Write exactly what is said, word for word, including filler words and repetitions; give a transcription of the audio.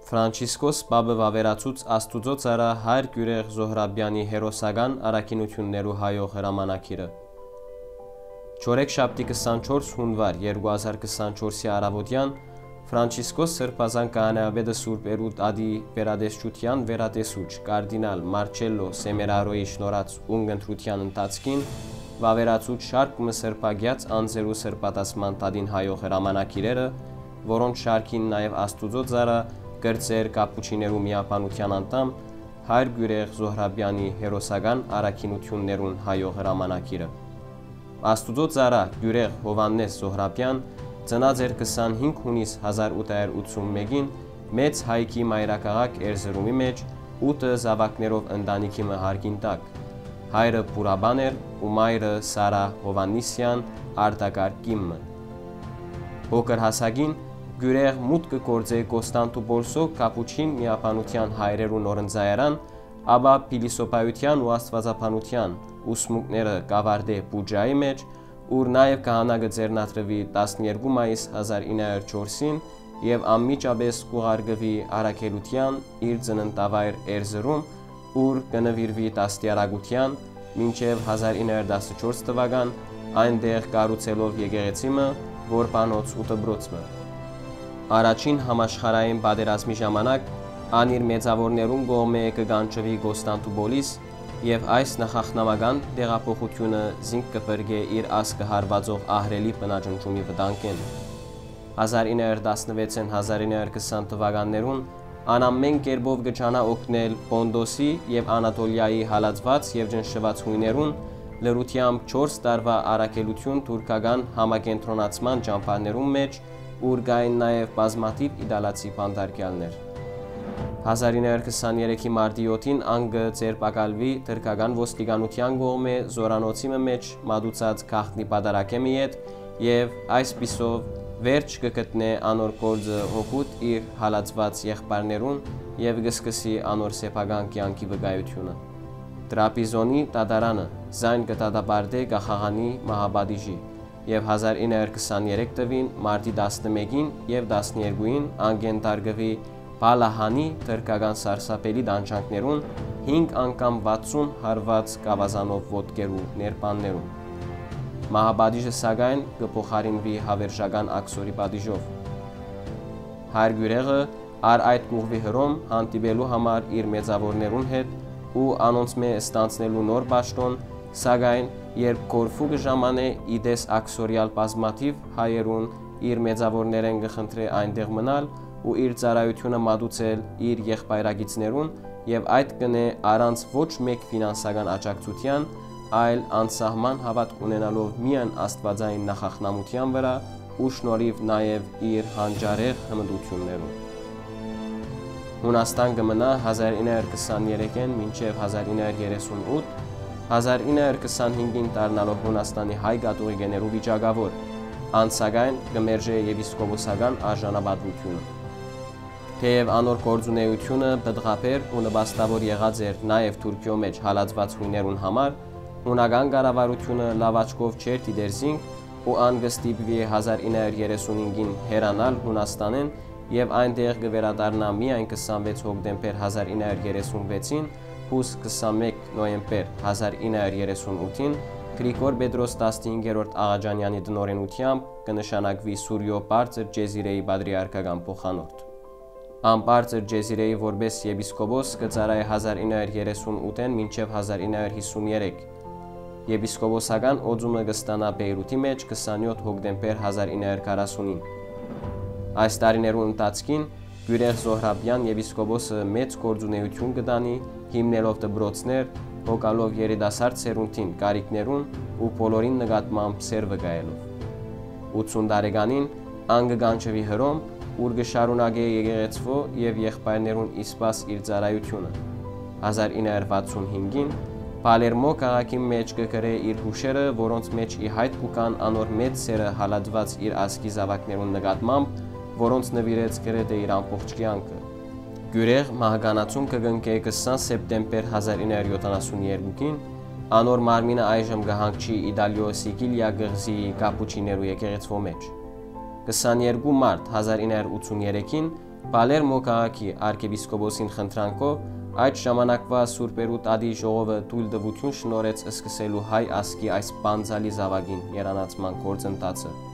Ֆրանցիսկոս Պապը վավերացուց Աստուծո ծառա Հայր Գյուրեղ Զոհրաբյանի հերոսական առաքինություններու հայող հրամանակիրը։ Չորեքշաբթի քսանչորս հունվար երկու հազար քսանչորսի առավոտյան Ֆրանցիսկոս Սրբազան քահանայապետը Սուրբ Էրուդ Ադի վերադեսչության վերատեսուչ կարդինալ Մարչելլո Սեմերարոյի շնորհած ունգընտրության ընթացքին վավերացուց շարք մսրբագյաց անձերու սրբատասման տադին հայող հրամանակիրերը, որոնց շարքին նաև Աստուծո ծառա Կրծեր կապուչիներու միապանության անդամ Հայր Գյուրեղ Զոհրաբյանի հերոսական առաքինություններուն հայող հրամանակիրը։ Աստուծո ծառա Գյուրեղ Հովհաննես Զոհրաբյան ծնած էր քսանհինգ հունիս հազար ութ հարյուր ութսունմեկին մեծ հայքի մայրաքաղաք Էրզրումի մեջ ութ զավակներով ընտանիքի մը հարգին տակ։ Հայրը Պուրաբան էր ու մայրը Սարա Հովհաննիսյան արտակարգ կիմը։ Փոքր հասակին Գյուրեղ մուտքը կործեի Կոստանդնուպոլսո կապուչին միապանության հայրերու նորընձայարան, ապա փիլիսոփայության ու աստվածապանության ուսմունքները կավարտե Բուջայի մեջ, ուր նաև քահանա ձեռնադրվի տասներկու մայիս հազար ինը հարյուր չորսին եւ անմիջապես կուղարկվի առաքելության իր ծննդավայր Էրզրում, ուր կնվիրվի տասնյարակության, մինչև հազար ինը հարյուր տասնչորս թվական այնտեղ կառուցելով եկեղեցիմը, որ պանոց ու դբրոցը։ Առաջին համաշխարհային պատերազմի ժամանակ ան իր մեծավորներուն կողմէ կգանչվի Կոստանդնուպոլիս եւ այս նախախնամական տեղափոխությունը զինք կփրկե իր ասկը հարվածող ահրելի բնաջնջումի վտանգեն։ հազար ինը հարյուր տասնվեցին հազար ինը հարյուր քսան թվականներուն ան ամեն կերպով կճանա օգնել Պոնդոսի եւ Անատոլիայի հալածված եւ ջնշված հույներուն լրությամբ չորս տարվա առաքելություն թուրքական համակենտրոնացման ճամփաներուն մեջ, ուր կային նաև բազմաթիվ իտալացի բանտարկյալներ։ հազար ինը հարյուր քսաներեքի մարտի յոթին անգը ձերբակալվի թրքական ոստիկանության կողմէ Զորանոցի մեջ մատուցած գաղտնի պատարակեմի հետ եւ այսպիսով վերջ կգտնե անոր գործը հոգուտ իր հալածված եղբայրներուն եւ կսկսի անոր սեփական կյանքի վկայությունը։ Տրապիզոնի տադարանը զայն կդատապարտե Գախաղանի մահապատիժի եւ հազար ինը հարյուր քսաներեք թվին մարտի տասնմեկին եւ տասներկուին անգենտարգվի Բալահանի թրքական սարսափելի դանջանքներուն հինգ անգամ վաթսուն հարված կավազանով ոտքերու ներբաններուն։ Մահապատիժը սակայն կփոխարինվի հավերժական աքսորի պատիժով։ Հայր Գյուրեղը առ այդ կուղվի հրոմ հանդիպելու համար իր մեծավորներուն հետ ու անոնց մե ստանցնելու նոր պաշտոն, սակայն երբ Կորֆու կժամանե իդես աքսորիալ բազմաթիվ հայերուն իր մեծավորներեն կխնդրե այնտեղ մնալ ու իր ծառայությունը մատուցել իր եղբայրագիցներուն եւ այդ կնե առանց ոչ մեկ ֆինանսական աջակցության, այլ անսահման հավատք ունենալով միայն աստվածային նախախնամության վրա ու շնորհիվ նաեւ իր հանճարեղ հմտություններուն։ Հունաստան կմնա հազար ինը հարյուր քսաներեքին մինչև հազար ինը հարյուր երեսունութ, հազար ինը հարյուր քսանհինգին դառնալով Հունաստանի հայ կաթողիկեներու վիճակավոր, անցագայն կմերժե եպիսկոպոսական արժանապատվությունը։ Թեև անոր գործունեությունը բդղափեր ու նպաստավոր եղած էր նաև Թուրքիո մեջ հալածված հույներուն համար, հունական կառավարությունը լավ աչքով չէր դիտեր զինք ու ան կստիպվի հազար ինը հարյուր երեսունհինգին հեռանալ Հունաստանեն եւ այնտեղ կվերադառնա միայն քսանվեց հոկտեմբեր հազար ինը հարյուր երեսունվեցին, հուս քսանմեկ նոյեմբեր հազար ինը հարյուր երեսունութին Գրիգոր Պետրոս տասնհինգերորդ Աղաջանյանի դնորենությամբ կնշանակվի Սուրյո բարձր Ջեզիրեի պատրիարքական փոխանորդ։ Ան բարձր Ջեզիրեի որպես եպիսկոպոս կծառայի հազար ինը հարյուր երեսունութին մինչև հազար ինը հարյուր հիսուներեք։ Եպիսկոպոսական օձումը կստանա Բեյրութի մեջ քսանյոթ հոկտեմբեր հազար ինը հարյուր քառասունին։ Այս տարիներու ընթացքին Գյուրեղ Զոհրաբյան եպիսկոպոսը մեծ գործունեություն կտանի, հիմնելով դբրոցներ, հոգալով երիտասարդ սերունդին կարիքներուն ու բոլորին նկատմամբ սեր վկայելով։ ութսուն տարեկանին ան կգանչվի հրոմ, ուր կշարունակե եկեղեցվո եւ եղբայրներուն իսպաս իր ծառայությունը։ հազար ինը հարյուր վաթսունհինգին Պալերմո քաղաքի մեջ կգրե իր հուշերը, որոնց մեջ ի հայտ կուկան անոր մեծ սերը հալածված իր ասկի զավակներուն նկատմամբ, որոնց նվիրեց գրեթե իր ամբողջ կյանքը։ Գյուրեղ մահկանացուն կգնկե քսան սեպտեմբեր հազար ինը հարյուր յոթանասունյերկուին, անոր մարմինը այժմ կհանգչի Իտալիո Սիցիլիա գղզի կապուչիներու եկեղեցվո մեջ։ քսաներկու մարտ հազար ինը հարյուր ութսուներեքին Պալերմո քաղաքի arczepiskopոսին խնդրանքով այդ ժամանակվա Սուրբերուտ Ադի ժողովը թույլտվություն շնորհեց սկսելու հայ ազգի այս բանձալի զավակին երանացման գործընթացը։